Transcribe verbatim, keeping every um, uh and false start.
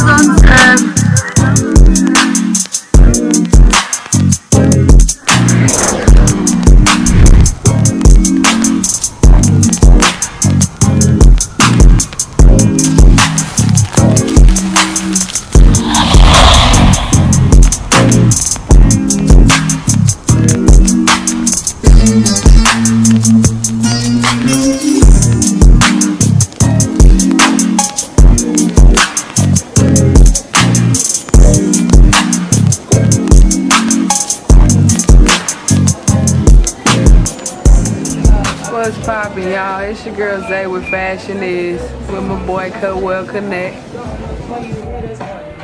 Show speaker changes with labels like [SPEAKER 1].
[SPEAKER 1] sunset.
[SPEAKER 2] What's poppin', y'all? It's your girl Zay with Fashion Is with my boy Cutwell Connect.